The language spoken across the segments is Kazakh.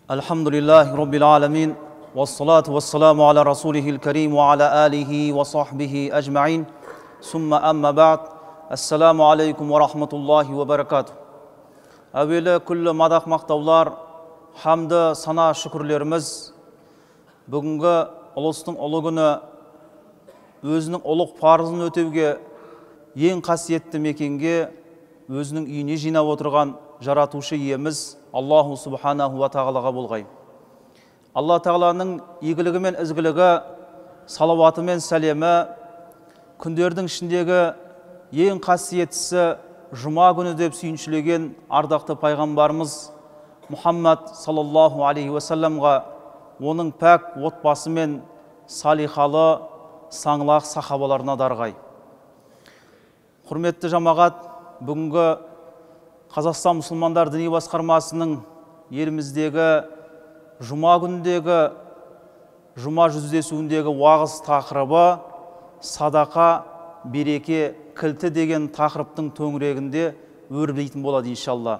Alhamdulillahi Rabbil Alamin, wassalatu wassalamu ala rasulihil karim wa ala alihi wa sahbihi ajma'in, summa amma ba'd, assalamu alaikum wa rahmatullahi wa barakatuh. Әуелі күллі мадақ мақтаулар, хамды сана шүкірлеріміз, бүгінгі ұлыстың ұлы күні өзінің ұлық парызын өтеуге, ең қасиетті мекенге, өзінің үйіне жинап отырған жаратушы иеміз Аллаху Субханаху ва Тағалаға болғай. Алла Тағаланың игілігі мен ізгілігі, салауаты мен сәлемі, күндердің ішіндегі ең қасиеттісі жұма күні деп сүйіншілеген ардақты пайғамбарымыз Мұхаммад саллаллаху алейхи уассаламға, оның пәк отбасы мен салихалы саңлақ сахабаларына дарғай. Құрметті жамағат, бүгінгі Қазақстан мұсылмандар діни басқармасының еліміздегі жұма күніндегі жұма жүздесуіндегі уағыз тақырыбы садақа, береке, кілті деген тақырыптың төңірегінде өрбійтін болады иншалла.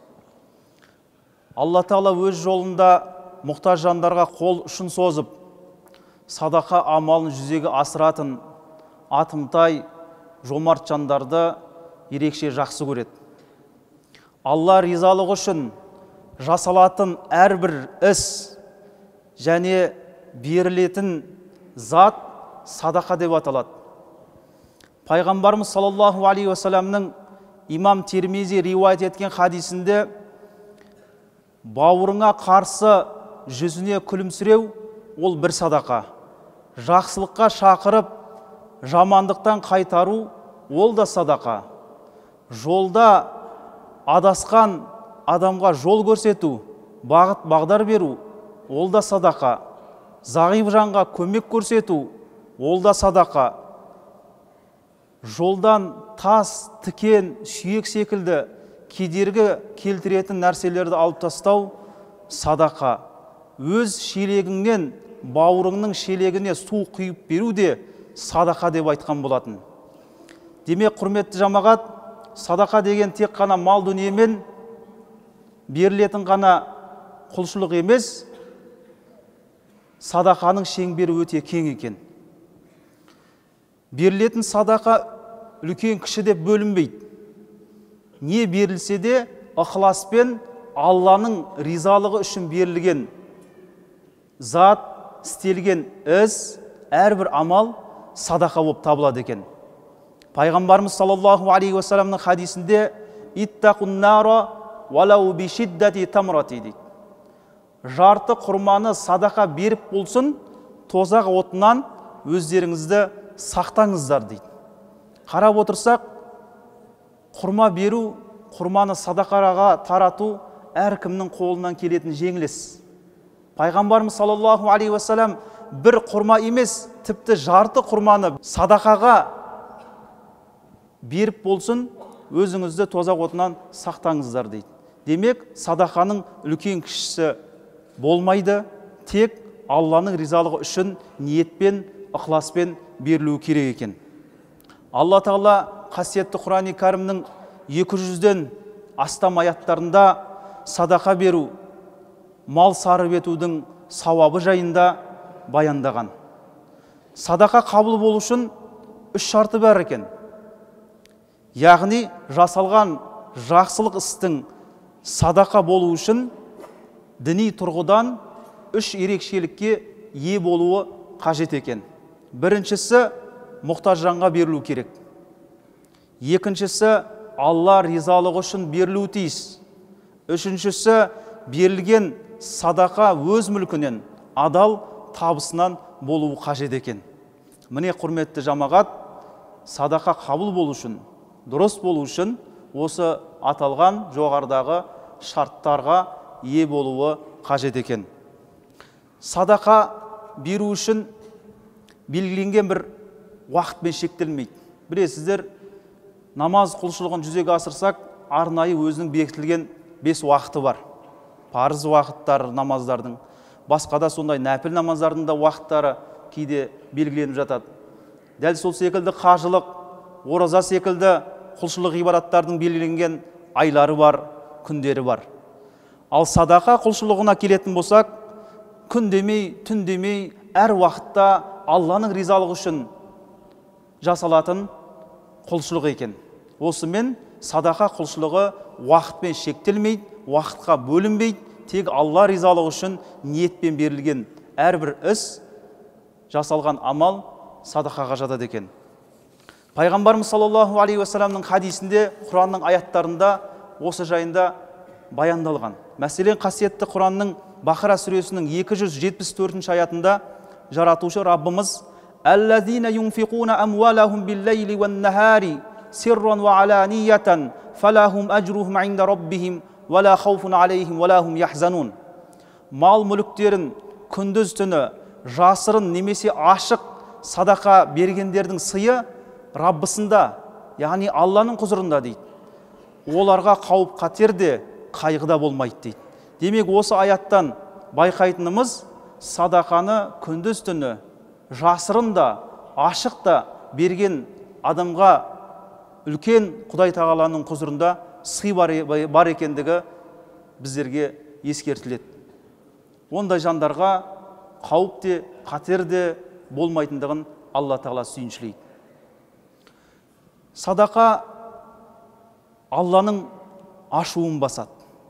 Алла Тағала өз жолында мұқтаж жандарға қол ұшын созып, садақа амалын жүзеге асыратын атымтай жомарт жандарды ерекше жақсы көреді. Алла ризалығы үшін жасалатын әрбір іс және берілетін зат садақа деп аталады. Пайғамбарымыз саллаллаху алейхи уассаламның имам Тирмизи риуаят еткен хадисінде бауырыңа қарсы жүзіне күлімсіреу ол бір садақа. Жақсылыққа шақырып, жамандықтан қайтару ол да садақа. Жолда адасқан адамға жол көрсету, бағыт бағдар беру ол да садақа. Зағип жанға көмек көрсету ол да садақа. Жолдан тас, тікен, сүйек секілді кедергі келтіретін нәрселерді алып тастау садақа. Өз шелегіңнен бауырыңның шелегіне су құйып беру де садақа деп айтқан болатын. Демек, құрметті жамағат, садақа деген тек қана мал дүниемен берілетін ғана құлшылық емес, садақаның шеңбері өте кең екен. Берілетін садақа үлкен кіші деп бөлінбейді. Не берілсе де ықыласпен Алланың ризалығы үшін берілген зат, істелген іс, әрбір амал садақа болып табылады екен. Пайғамбарымыз саллаллаху алейхи уассаламның хадисінде «Иттақун нара валау бишиддати тамрати» дейді. Жарты құрманы садақа беріп болсын, тозақ отынан өздеріңізді сақтаңыздар дейді. Қарап отырсақ, құрма беру, құрманы садақаға тарату әркімнің қолынан келетін жеңіліс. Пайғамбарымыз саллаллаху алейхи уассалам бір құрма емес, тіпті жарты құрманы садақаға беріп болсын, өзіңізді тозақ отынан сақтаңыздар дейді. Демек, садақаның үлкен кішісі болмайды, тек Алланың ризалығы үшін ниетпен, ықыласпен берілуі керек екен. Алла Тағала қасиетті Құран-ы Кәрімнің 200-ден астам аяттарында садақа беру, мал сарып етудің сауабы жайында баяндаған. Садақа қабыл болу үшін 3 шарты бар екен. Яғни жасалған жақсылық істің садақа болу үшін діни тұрғыдан 3 ерекшелікке ие болуы қажет екен. Біріншісі мұқтаж жанға берілу керек. Екіншісі Алла ризалығы үшін берілу тиіс. Үшіншісі берілген садақа өз мүлкінен, адал табысынан болуы қажет екен. Міне, құрметті жамағат, садақа қабыл болу үшін, дұрыс болу үшін осы аталған жоғарыдағы шарттарға ие болуы қажет екен. Садақа беру үшін белгіленген бір уақытпен шектелмейді. Білесіздер, намаз құлшылығын жүзеге асырсақ, арнайы өзінің бекітілген 5 уақыты бар. Парыз уақыттар намаздардың, басқа да сондай нәпіл намаздардың да уақыттары кейде белгіленіп жатады. Дәл сол секілді қажылық, ораза секілді құлшылық ғибадаттардың белгіленген айлары бар, күндері бар. Ал садақа құлшылығына келетін болсақ, күн демей, түн демей, әр уақытта Алланың ризалығы үшін жасалатын құлшылық екен. Осымен садақа құлшылығы уақытпен шектелмейді, уақытқа бөлінбейді, тек Алла ризалығы үшін ниетпен берілген әрбір іс, жасалған амал садақаға жатады екен. Пайғамбарымыз саллаллаху алейхи уассаламның хадисінде, Құранның аяттарында осы жайында баяндалған. Мәселен, қасиетті Құранның Бақара сүресінің 274 аятында жаратушы Раббымыз «Әллазина юнфиқуна амвалахум биллейли ван нахари сирран ва аланиятан фалахум ажрухум инда раббихим ва ла хауфун алейхим ва ла хум яхзанун». Мал мүліктерін күндіз түні жасырын немесе ашық садақа бергендердің сыйы Раббысында, яғни Алланың құзырында дейді. Оларға қауіп қатер де, қайғыда болмайды дейді. Демек, осы аяттан байқайтынымыз, садақаны күндіз түні жасырында, ашықта берген адамға үлкен Құдай тағаланың құзырында сый бар екендігі біздерге ескертіледі. Ондай жандарға қауіп те, қатер де болмайтындығын Алла тағала сүйіншілейді. Садақа Алланың ашуын басады.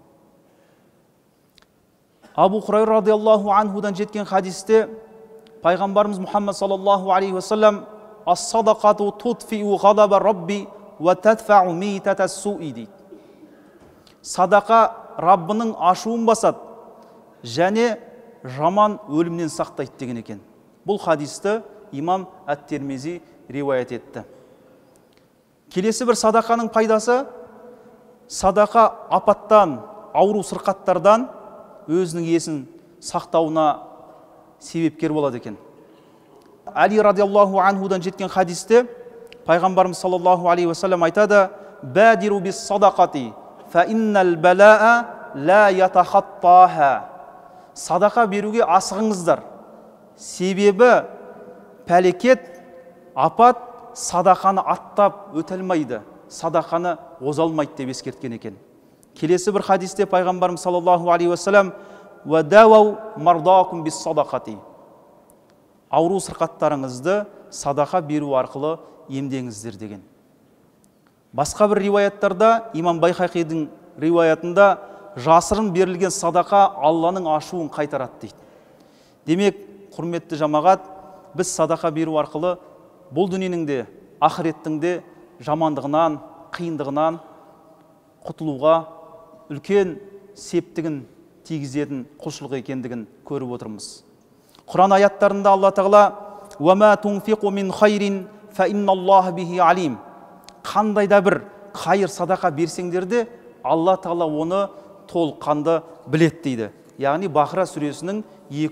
Абу Хурайра радиаллаху анхудан жеткен хадисте Пайғамбарымыз Мұхаммад саллаллаху алейхи вассалам «Ас-садақату тутфиу ғадаба рабби ва тадфау митата суи» дейді. Садақа Раббының ашуын басады және жаман өлімнен сақтайды деген екен. Бұл хадисті имам Ат-Тирмизи риуаят етті. Келесі бір садақаның пайдасы, садақа апаттан, ауру сырқаттардан өзінің есін сақтауына себепкер болады екен. Али радиаллаху анхудан жеткен хадисте Пайғамбарымыз саллаллаху алейхи вассалам айтады: «Бадиру бис садақати, фа иннал балаа ла ятахаттаха». Садақа беруге асығыңыздар. Себебі пәлекет, апат садақаны аттап өтелмейді, садақаны озалмайды деп ескерткен екен. Келесі бір хадисте Пайғамбарымыз саллаллаху алейхи вассалам «Ва дауау мардакум бис садақати». Ауру сырқаттарыңызды садақа беру арқылы емдеңіздер деген. Басқа бір риуаяттарда, имам Байхақидің риуаятында жасырын берілген садақа Алланың ашуын қайтарады дейді. Демек, құрметті жамағат, біз садақа беру арқылы бұл дүниенің де, ақыреттің де жамандығынан, қиындығынан құтылуға үлкен септігін тигізетін құлшылық екендігін көріп отырмыз. Құран аяттарында Алла тағала «Уама тунфиқу мин хайрин фа инналлаха бихи алим». Қандайда бір қайыр садақа берсеңдер де, Алла тағала оны толыққанды біледі дейді. Яғни Бақара сүресінің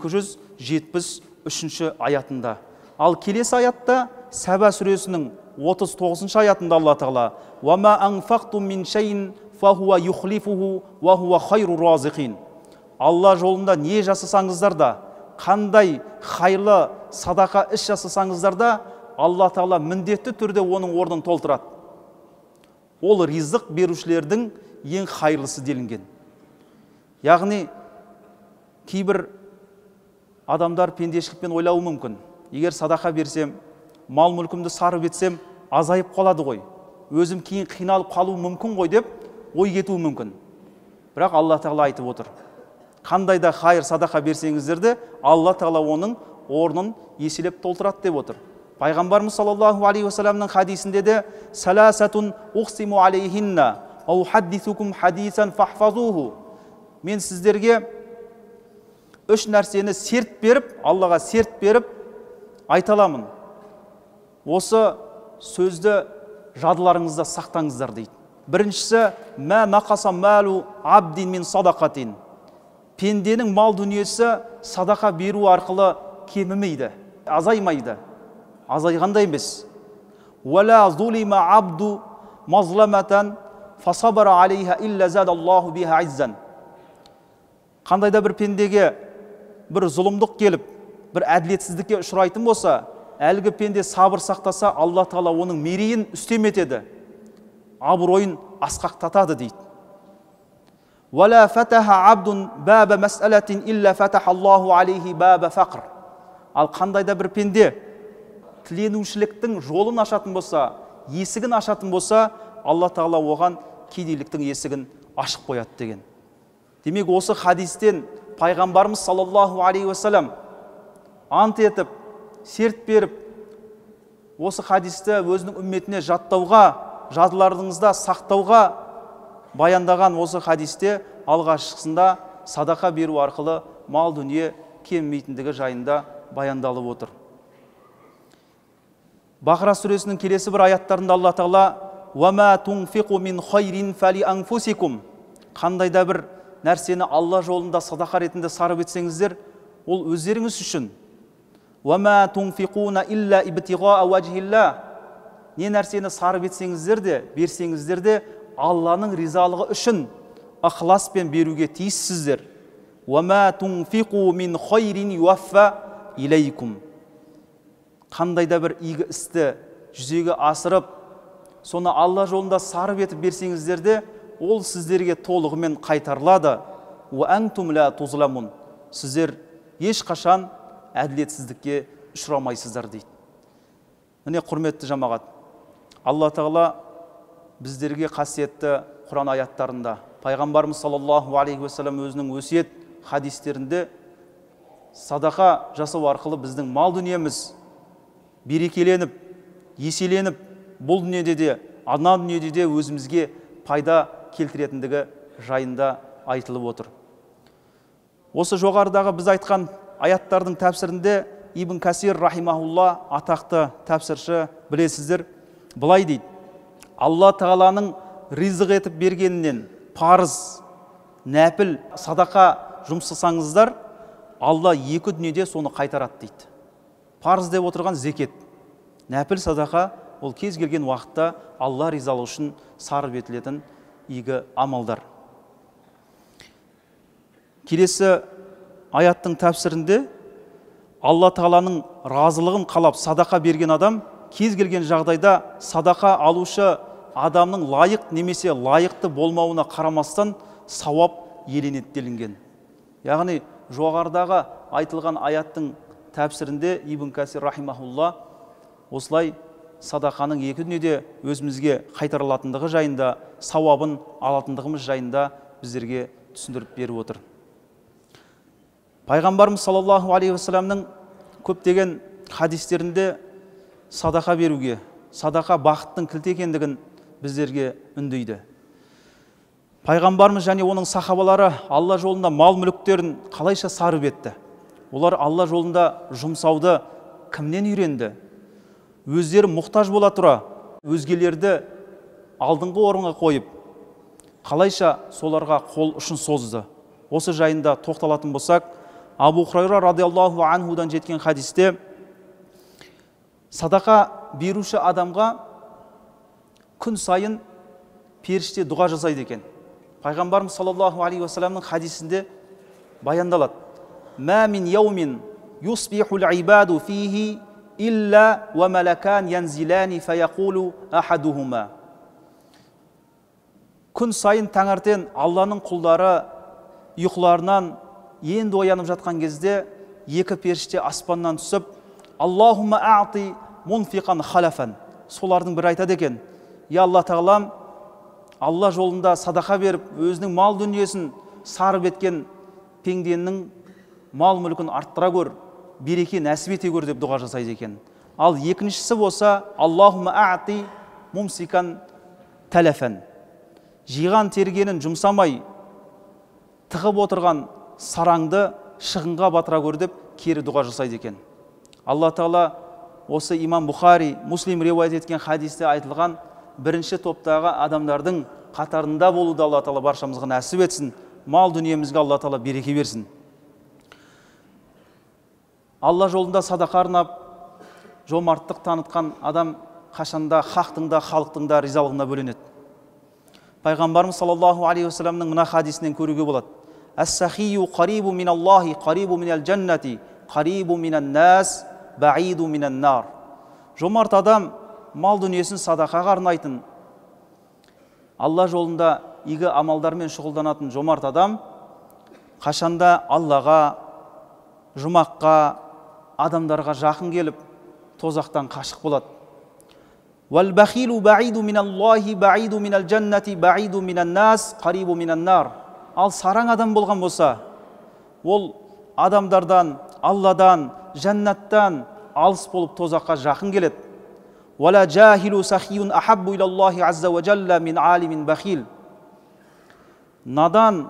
273 аятында. Ал келесі аятта Саба сүресінің 39 аятында Алла тағала «Уама анфақтум мин шайин фа хуа юхлифуху ва хуа хайру разиқин». Алла жолында не жасасаңыздар да, қандай қайырлы садақа іс жасасаңыздар да, Алла тағала міндетті түрде оның орнын толтырады. Ол ризық берушілердің ең қайырлысы делінген. Яғни, кейбір адамдар пендешілікпен ойлауы мүмкін. Егер садақа берсем, мал мүлкімді сарып етсем, азайып қалады ғой. Өзім кейін қиналып қалу мүмкін ғой деп ой кетуі мүмкін. Бірақ Алла тағала айтып отыр. Қандай да қайыр садақа берсеңіздерді, Алла тағала оның орнын еселеп толтырады деп отыр. Пайғамбарымыз саллаллаху алейхи вассаламның хадисінде де «Саласатун уқсиму алейхинна, ау хаддисукум хадисан фахфазуху». Мен сіздерге үш нәрсені серт беріп, Аллаға серт беріп айталамын. Осы сөзді жадыларыңызда сақтаңыздар дейді. Біріншісі, «Мә нақаса мәлу абдин мин садақатин». Пенденің мал дүниесі садақа беру арқылы кемімейді, азаймайды. Азайғанда емес. «Вәлә зулима абду мазламатан фасабара алейха илля задаллаху биха иззан». Қандайда бір пендеге бір зұлымдық келіп, бір әділетсіздікке ұшырайтын болса, әлгі пенде сабыр сақтаса, Алла тағала оның мерейін үстем етеді, абыройын асқақтатады дейді. ولا فتح عبد باب مسألة إلا فتح الله عليه باب فقر. Ал қандай да бір пенде тіленушіліктің жолын ашатын болса, есігін ашатын болса, Алла Тағала оған кедейліктің есігін ашып қояды деген. Демек осы хадистен пайғамбарымыз саллаллаху алейхи уассалам ант етіп, серт беріп, осы хадисті өзінің үмметіне жаттауға, жадыларыңызда сақтауға баяндаған осы хадисте алғашқысында садақа беру арқылы мал дүние кеммейтіндігі жайында баяндалып отыр. Бақара сүресінің келесі бір аяттарында Алла Тағала «Вама тунфиқу мин хайрин фали анфусикум». Қандай да бір нәрсені Алла жолында садақа ретінде сарып етсеңіздер, ол өздеріңіз үшін. «Вама тунфиқуна илля ибтиғаа вajhillah». Не нәрсені сарып етсеңіздер де, берсеңіздер де Алланың ризалығы үшін ықыласпен беруге тиіссіздер. «Вама тунфиқу мин хайрин юаффа илейкум». Қандай да бір игі істі жүзеге асырып, соны Алла жолында сарып етіп берсеңіздер де, ол сіздерге толығымен қайтарылады. «Ва антум ла тузламун». Сіздер ешқашан әділетсіздікке ұшырамайсыздар дейді. Міне құрметті жамағат, Алла Тағала біздерге қасиетті Құран аяттарында, пайғамбарымыз саллаллаху алейхи уассалам өзінің өсиет хадистерінде садақа жасау арқылы біздің мал дүниеміз берекеленіп, еселеніп, бұл дүниеде де, ана дүниеде де өзімізге пайда келтіретіндігі жайында айтылып отыр. Осы жоғарыдағы біз айтқан аяттардың тәпсірінде Ибн Касир рахимахулла, атақты тәпсірші, білесіздер, былай дейді: Алла Тағаланың ризық етіп бергенінен парыз, нәпіл, садақа жұмсасаңыздар, Алла екі дүниеде соны қайтарады дейді. Парыз деп отырған зекет, нәпіл садақа ол кез келген уақытта Алла ризалығы үшін сарып етілетін игі амалдар. Келесі аяттың тәпсірінде Алла Тағаланың разылығын қалап садақа берген адам кез келген жағдайда садақа алушы адамның лайық немесе лайықты болмауына қарамастан сауап еленеді делінген. Яғни жоғарыдағы айтылған аяттың тәпсірінде Ибн Касир рахимахулла осылай садақаның екі дүниеде өзімізге қайтарылатындығы жайында, сауабын алатындығымыз жайында біздерге түсіндіріп беріп отыр. Пайғамбарымыз саллаллаху алейхи уассаламның көптеген хадистерінде садақа беруге, садақа бақыттың кілті екендігін біздерге үндейді. Пайғамбарымыз және оның сахабалары Алла жолында мал мүліктерін қалайша сарып етті? Олар Алла жолында жұмсауды кімнен үйренді? Өздері мұқтаж бола тұра, өзгелерді алдыңғы орынға қойып, қалайша соларға қол ұшын созды? Осы жайында тоқталатын болсақ, Абу Хурайра радиаллаху анхудан жеткен хадисте садақа беруші адамға күн сайын періште дұға жасайды екен. Пайғамбарымыз саллаллаху алейхи уассаламның хадисінде баяндалады: «Ма мин яумин юсбихул ибаду фихи илля ва малакан янзилани фаяқулу ахадухума». Күн сайын таңертең Алланың құлдары ұйқыларынан енді оянып жатқан кезде екі періште аспаннан түсіп, «Аллахумма аъти мунфиқан халафан». Солардың бір айтады екен: «Я Алла Тағалам, Алла жолында садақа беріп, өзінің мал дүниесін сарып еткен пенденің мал мүлкін арттыра көр, береке нәсіп ете көр» деп дұға жасайды екен. Ал екіншісі болса: «Аллахумма аъти мумсикан талафан». Жиған тергенін жұмсамай тығып отырған сараңды шығынға батыра көр деп кері дұға жасайды екен. Алла Тағала осы имам Бухари, Муслим риуаят еткен хадисте айтылған бірінші топтағы адамдардың қатарында болуды Алла Тағала баршамызға нәсіп етсін. Мал дүниемізге Алла Тағала береке берсін. Алла жолында садақа арнап, жомарттық танытқан адам қашанда хақтың да, халықтың да ризалығына бөленеді. Пайғамбарымыз саллаллаху алейхи уассаламның мына хадисінен көруге болады: «Ас-сахию қарибу миналлахи, қарибу минал джаннати, қарибу минан нас, баиду минан нар». Жомарт адам мал дүниесін садақаға арнайтын, Алла жолында игі амалдармен шұғылданатын жомарт адам қашанда Аллаға, жұмаққа, адамдарға жақын келіп, тозақтан қашық болады. وَالْبَخِيلُ بَعِيدُ مِنَ اللَّهِ بَعِيدُ مِنَ الْجَنَّةِ بَعِيدُ مِنَ النَّاسِ قَرِيبُ مِنَ النَّارِ. Ал сараң адам болған болса, ол адамдардан, Алладан, жәннаттан алыс болып тозаққа жақын келеді. وَلَا جَاهِلُ سَخِيٌّ أَحَبُّ إِلَى اللَّهِ عَزَّ وَجَلَّ مِنْ عَالِمٍ بَخِيلٍ. Надан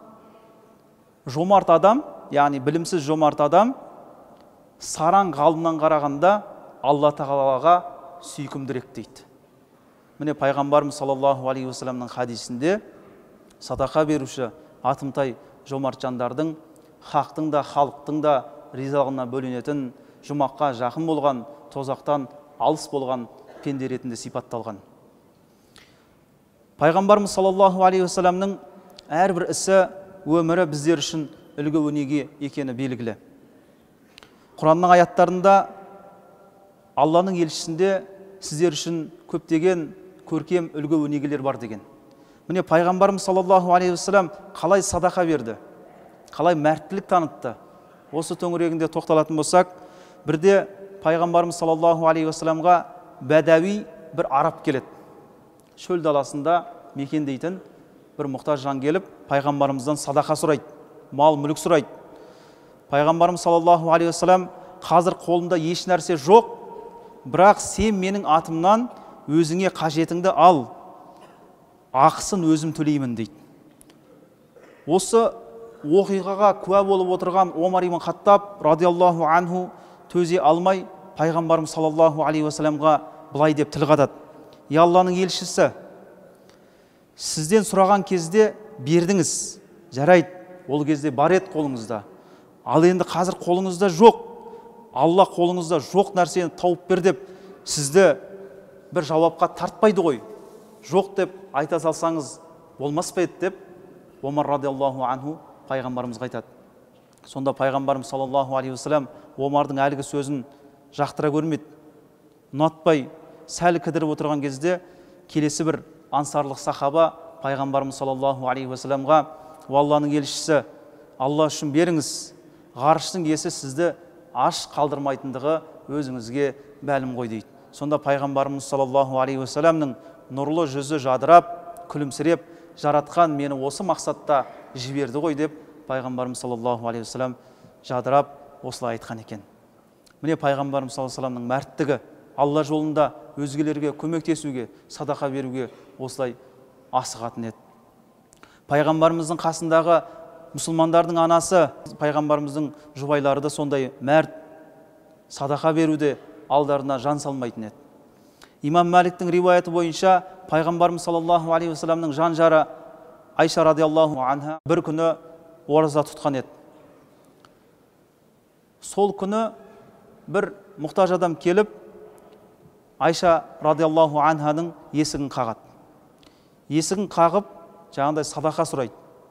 жомарт адам, яғни білімсіз жомарт адам, сараң ғалымнан қарағанда Алла тағалаға сүйкімдірек дейді. Міне пайғамбарымыз саллаллаху алейхи уассаламның хадисінде садақа беруші атымтай жомарт жандардың хақтың да халықтың да ризалығына бөленетін, жұмаққа жақын болған, тозақтан алыс болған пенде ретінде сипатталған. Пайғамбарымыз саллаллаху алейхи уассаламның әрбір ісі, өмірі біздер үшін үлгі өнеге екені белгілі. Құранның аяттарында Алланың елшісінде сіздер үшін көптеген көркем үлгі өнегелер бар деген. Міне пайғамбарымыз саллаллаху алейхи уассалам қалай садақа берді, қалай мәрттілік танытты. Осы төңірегінде тоқталатын болсақ, бірде пайғамбарымыз саллаллаху алейхи уассаламға бәдәуи бір араб келеді. Шөл даласында мекендейтін бір мұқтаж жан келіп, пайғамбарымыздан садақа сұрайды, мал мүлік сұрайды. Пайғамбарымыз саллаллаху алейхи уассалам қазір қолында еш нәрсе жоқ, бірақ сен менің атымнан өзіңе қажетіңді ал, ақысын өзім төлеймін дейді. Осы оқиғаға куә болып отырған Омар ибн Хаттаб радиаллаху анху төзе алмай пайғамбарымыз саллаллаху алейхи уассаламға былай деп тіл қатады: "Я Алланың елшісі, сізден сұраған кезде бердіңіз, жарайды, ол кезде бар еді қолыңызда. Ал енді қазір қолыңызда жоқ. Алла қолыңызда жоқ нәрсені тауып бер деп сізді бір жауапқа тартпайды ғой. Жоқ деп айта салсаңыз болмас па еді" деп Омар радиаллаху анху пайғамбарымызға айтады. Сонда пайғамбарымыз саллаллаху алейхи уассалам Омардың әлгі сөзін жақтыра көрмеді, ұнатпай сәл кідіріп отырған кезде келесі бір ансарлық сахаба пайғамбарымыз саллаллаху алейхи уассаламға: "Алланың елшісі, Алла үшін беріңіз, ғарыштың иесі сізді аш қалдырмайтындығы өзіңізге мәлім ғой" дейді. Сонда пайғамбарымыз саллаллаху алейхи уассаламның нұрлы жүзі жадырап, күлімсіреп, "Жаратқан мені осы мақсатта жіберді ғой" деп пайғамбарымыз саллаллаху алейхи уассалам жадырап осылай айтқан екен. Міне пайғамбарымыз саллаллаху алейхи уассаламның мәрттігі Алла жолында өзгелерге көмектесуге, садақа беруге осылай асығатын еді. Пайғамбарымыздың қасындағы мұсылмандардың анасы, пайғамбарымыздың жұбайлары да сондай мәрт, садақа беруде алдарына жан салмайтын еді. Имам Маликтің риуаяты бойынша пайғамбарымыз саллаллаху алейхи уассаламның жан жары Айша радиаллаху анха бір күні ораза тұтқан еді. Сол күні бір мұқтаж адам келіп Айша радиаллаху анханың есігін қағады. Есігін қағып, жаңағыдай садақа сұрайды.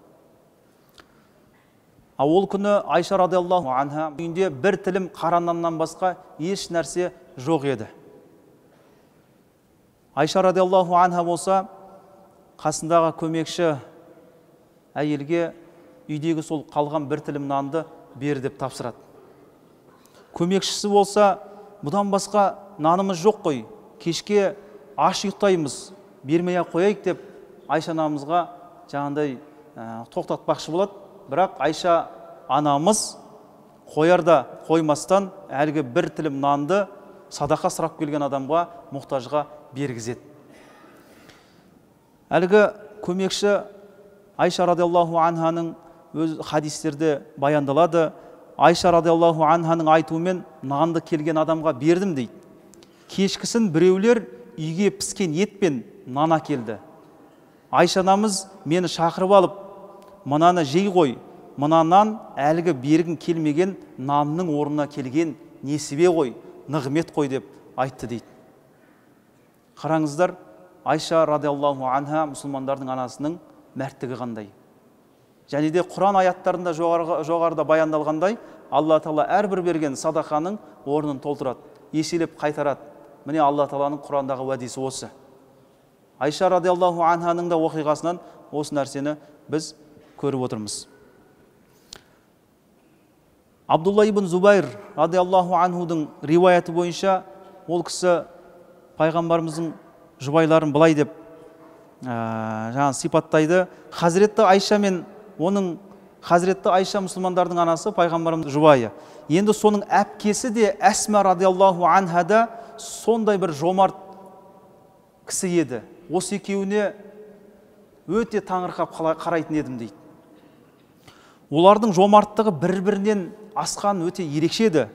Ол күні Айша радиаллаху анха үйінде бір тілім қара наннан басқа еш нәрсе жоқ еді. Айша радиаллаху анха болса қасындағы көмекші әйелге үйдегі сол қалған бір тілім нанды бер деп тапсырады. Көмекшісі болса: "Бұдан басқа нанымыз жоқ қой, кешке аш ұйықтаймыз, бермей қояйық" деп Айша анамызға жаңағыдай тоқтатпақшы болады. Бірақ Айша анамыз қоярда қоймастан әлгі бір тілім нанды садақа сұрап келген адамға, мұқтажға бергізеді. Әлгі көмекші Айша радиаллаху анханың өз хадистерде баяндалады. Айша радиаллаху анханың айтуымен нанды келген адамға бердім дейді. Кешкісін біреулер үйге піскен ет пен нан әкелді. Айша анамыз мені шақырып алып: "Мынаны жей ғой, мына нан әлгі бергін келмеген нанның орнына келген несібе ғой, нығмет қой" деп айтты дейді. Қараңыздар, Айша радиаллаху анха мұсылмандардың анасының мәрттігі қандай. Және де Құран аяттарында жоғарыда баяндалғандай, Алла Тағала әрбір берген садақаның орнын толтырады, еселеп қайтарады. Міне Алла Тағаланың Құрандағы уәдесі осы. Айша радиаллаху анханың да оқиғасынан осы нәрсені біз көріп отырмыз. Абдулла ибн Зубайр радиаллаху анхудың риуаяты бойынша ол кісі пайғамбарымыздың жұбайларын былай деп сипаттайды. Хазіретті Айша мен оның Хазіретті Айша мұсылмандардың анасы пайғамбарымыздың жұбайы. Енді соның әпкесі де Әсма радиаллаху анха да сондай бір жомарт кісі еді. Осы екеуіне өте таңырқап қарайтын едім дейді. Олардың жомарттығы бір-бірінен асқан өте ерекше еді.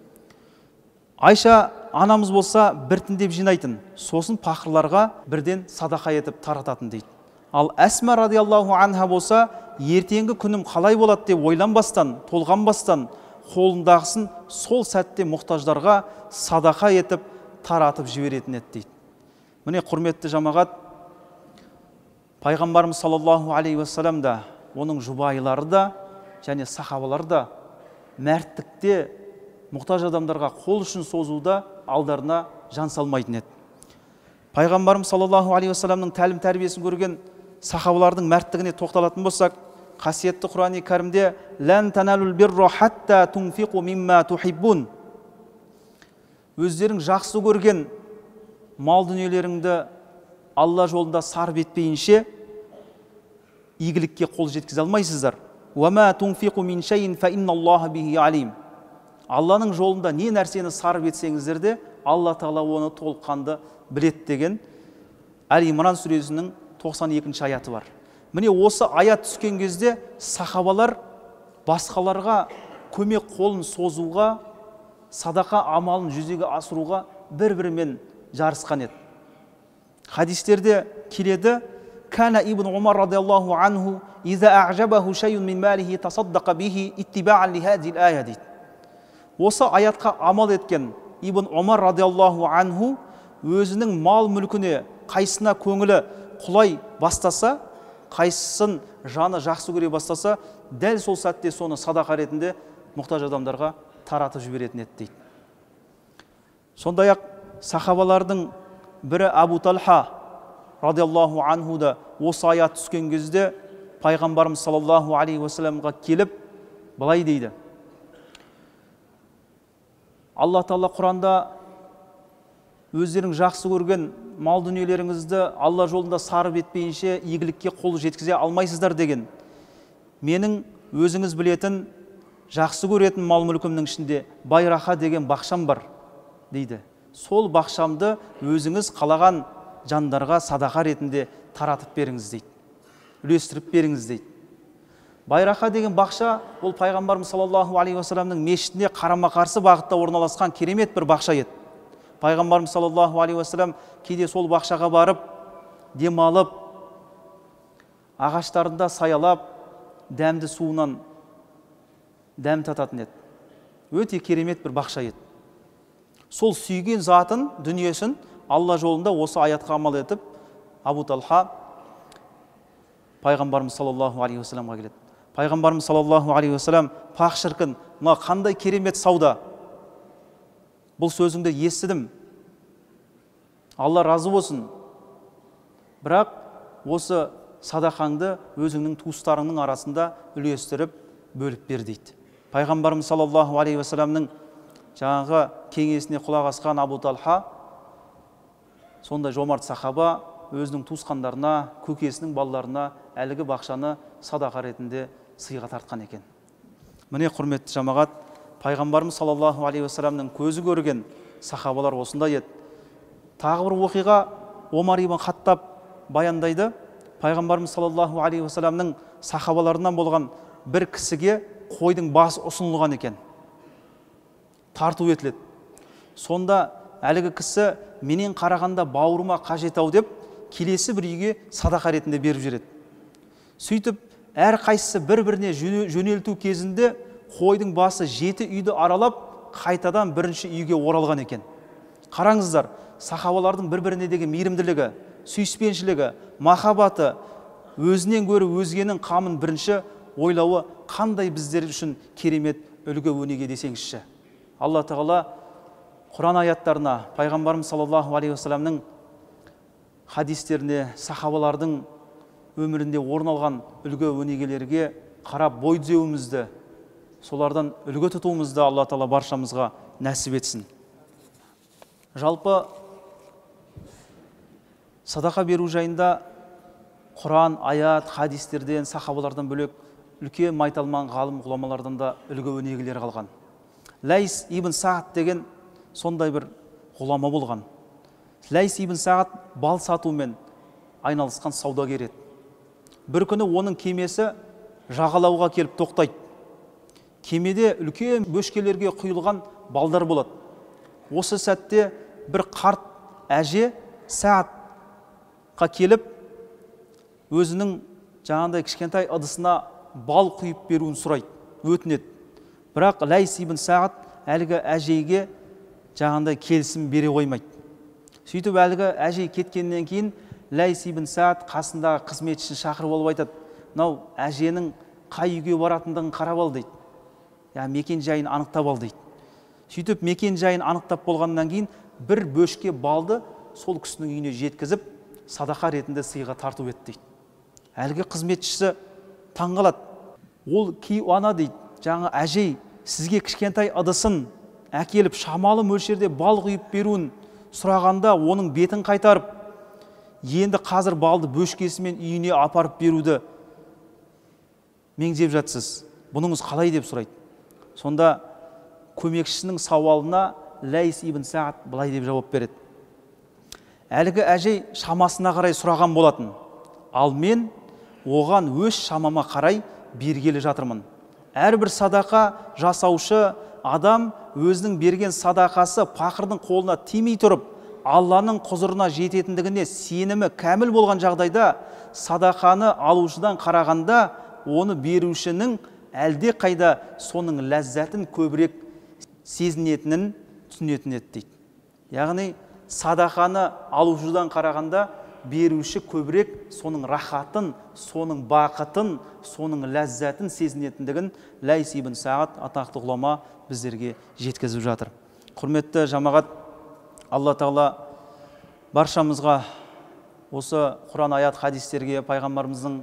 Айша анамыз болса біртіндеп жинайтын, сосын пақырларға бірден садақа етіп тарататын дейді. Ал Әсма радиаллаху анха болса, ертеңгі күнім қалай болады деп ойланбастан, толғанбастан, қолындағысын сол сәтте мұқтаждарға садақа етіп таратып жіберетін еді дейді. Міне құрметті жамағат, пайғамбарымыз саллаллаху алейхи уассалам да, оның жұбайлары да және сахабалары да мәрттікте мұқтаж адамдарға қол ұшын созуда алдарына жан салмайтын еді. Пайғамбарымыз саллаллаху алейхи уассаламның тәлім тәрбиесін көрген сахабалардың мәрттігіне тоқталатын болсақ, қасиетті Құран-ы Кәрімде «Лән таналул бирра хатта тунфиқу мимма тухиббун». Өздерің жақсы көрген мал дүниелеріңді Алла жолында сарп етпейінше игілікке қол жеткізе алмайсыздар. «Уама тунфиқу мин шайин фа инналлаха бихи алим». Алланың жолында не нәрсені сарп етсеңіздер де, Алла Тағала оны толыққанды біледі деген Әл-Имран сүресінің 92-ші аяты бар. Міне осы аят түскен кезде сахабалар басқаларға көмек қолын созуға, садақа амалын жүзеге асыруға бір-бірімен жарысқан еді. Хадистерде келеді: «Кана ибн Умар радиаллаху анху иза а'жабаху шайун мин малихи тасаддақа бихи иттиба'ан ли хадил ая» дейді. Осы аятқа амал еткен ибн Умар радиаллаху анху өзінің мал мүлкіне қайсына көңілі құлай бастаса, қайсысын жаны жақсы көре бастаса, дәл сол сәтте соны садақа ретінде мұқтаж адамдарға таратып жіберетін еді дейді. Сондай-ақ сахабалардың бірі Абу Талха радиаллаху анху да осы аят түскен кезде пайғамбарымыз саллаллаху алейхи уассаламға келіп былай дейді: Алла Тағала Құранда өздерің жақсы көрген мал дүниелеріңізді Алла жолында сарып етпейінше игілікке қол жеткізе алмайсыздар деген. Менің өзіңіз білетін, жақсы көретін мал мүлкімнің ішінде Байраха деген бақшам бар дейді. Сол бақшамды өзіңіз қалаған жандарға садақа ретінде таратып беріңіз дейді. Үлестіріп беріңіз дейді. Байраха деген бақша ол пайғамбарымыз саллаллаху алейхи уассаламның мешітіне қарама-қарсы бағытта орналасқан керемет бір бақша еді. Пайғамбарымыз саллаллаху алейхи уассалам кейде сол бақшаға барып, демалып, ағаштарында саялап, дәмді суынан дәм тататын еді. Өте керемет бір бақша еді. Сол сүйген затын, дүниесін Алла жолында осы аятқа амал етіп, Абу Талха пайғамбарымыз саллаллаху алейхи уассаламға келеді. Пайғамбарымыз саллаллаху алейхи уассалам: «Пақ шіркін, мына қандай керемет сауда. Бұл сөзіңді естідім. Алла разы болсын. Бірақ осы садақаңды өзіңнің туыстарыңның арасында үлестіріп бөліп бер» дейді. Пайғамбарымыз саллаллаху алейхи уассаламның жаңағы кеңесіне құлақ асқан Абу Талха сондай жомарт сахаба өзінің туысқандарына, көкесінің балаларына әлгі бақшаны садақа ретінде сыйға тартқан екен. Міне құрметті жамағат, пайғамбарымыз саллаллаху алейхи уассаламның көзі көрген сахабалар осындай еді. Тағы бір оқиға Омар ибн Хаттаб баяндайды. Пайғамбарымыз саллаллаху алейхи уассаламның сахабаларынан болған бір кісіге қойдың басы ұсынылған екен. Тарту етіледі. Сонда әлгі кісі: «Менен қарағанда бауырыма қажет ау» деп келесі бір үйге садақа ретінде беріп жібереді. Сөйтіп әр қайсысы бір-біріне жөнелту кезінде қойдың басы 7 үйді аралап қайтадан бірінші үйге оралған екен. Қараңыздар, сахабалардың бір-біріне деген мейірімділігі, сүйіспеншілігі, махаббаты, өзінен гөрі өзгенің қамын бірінші ойлауы қандай біздер үшін керемет үлгі өнеге десеңізші. Алла Тағала Құран аяттарына, пайғамбарымыз саллаллаху алейхи уассаламның хадистеріне, сахабалардың өмірінде орын алған үлгі өнегелерге қарап бой түзеуімізді, солардан үлгі тұтуымызды Алла Тағала баршамызға нәсіп етсін. Жалпы садақа беру жайында Құран, аят, хадистерден, сахабалардан бөлек үлкен майталман ғалым ғұламалардан да үлгі өнегелер қалған. Ләйс ибн Сағд деген сондай бір ғұлама болған. Ләйс ибн Сағд бал сатумен айналысқан саудагер еді. Бір күні оның кемесі жағалауға келіп тоқтайды. Кемеде үлкен бөшкелерге құйылған балдар болады. Осы сәтте бір қарт әже Сағдқа келіп, өзінің жаңағындай кішкентай ыдысына бал құйып беруін сұрайды, өтінеді. Бірақ Ләйс ибн Сағд әлгі әжейге жаңағындай келісім бере қоймайды. Сөйтіп әлгі әжей кеткеннен кейін Ләйс ибн Сағд қасындағы қызметшісін шақырып алып айтады: "Мынау әженің қай үйге баратындығын қарап ал" дейді. Мекен жайын анықтап ал дейді. Сөйтіп мекен жайын анықтап болғаннан кейін бір бөшке балды сол кісінің үйіне жеткізіп, садақа ретінде сыйға тарту етті дейді. Әлгі қызметшісі таңғалады. Ол кейуана дейді, жаңа әжей сізге кішкентай ыдысын әкеліп шамалы мөлшерде бал құйып беруін сұрағанда оның бетін қайтарып, енді қазір балды бөшкесімен үйіне апарып беруді меңзеп жатсыз. Бұныңыз қалай деп сұрайды. Сонда көмекшісінің сауалына Ләйс ибн Сағд былай деп жауап береді: "Әлгі әжей шамасына қарай сұраған болатын. Ал мен оған өз шамама қарай бергелі жатырмын. Әрбір садақа жасаушы адам өзінің берген садақасы пақырдың қолына тимей тұрып, Алланың құзырына жететіндігіне сенімі кәміл болған жағдайда, садақаны алушыдан қарағанда, оны берушінің әлде қайда соның ләззатын көбірек сезінетінін түсінетін еді" дейді. Яғни садақаны алушыдан қарағанда беруші көбірек соның рахатын, соның бақытын, соның ләззатын сезінетіндігін Ләйс ибн Сағд атақты ғұлама біздерге жеткізіп жатыр. Құрметті жамағат, Алла Тағала баршамызға осы Құран, аят, хадистерге, пайғамбарымыздың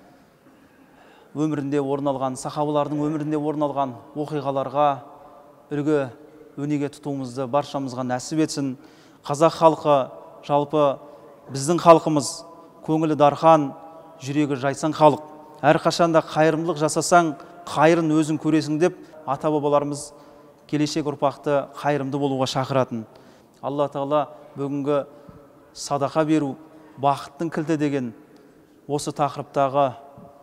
өмірінде орын алған, сахабалардың өмірінде орын алған оқиғаларға үлгі өнеге тұтуымызды баршамызға нәсіп етсін. Қазақ халқы, жалпы біздің халқымыз көңілі дархан, жүрегі жайсан халық. Әрқашанда қайырымдылық жасасаң, қайырын өзің көресің деп ата-бабаларымыз келешек ұрпақты қайырымды болуға шақыратын. Алла Тағала бүгінгі садақа беру бақыттың кілті деген осы тақырыптағы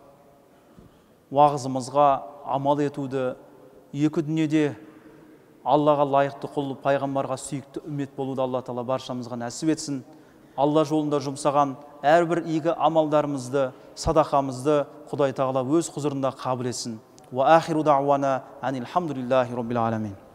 уағызымызға амал етуді, екі дүниеде Аллаға лайықты құл, пайғамбарға сүйікті үммет болуды Алла Тағала баршамызға нәсіп етсін. Алла жолында жұмсаған әрбір игі амалдарымызды, садақамызды Құдай Тағала өз құзырында қабыл етсін. Ва ахиру дауана анил хамдулиллахи роббил аламин.